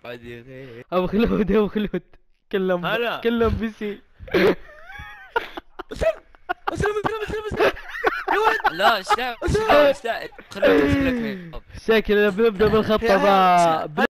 ابو خلود ابو خلود. هلا. كلم بي سي. اسلم اسلم اسلم اسلم اسلم يا ولد. لا ايش لا اسلم. ايش لا خلود ارسل لك. شكل بنبدا بالخطه يا ذا. عيال.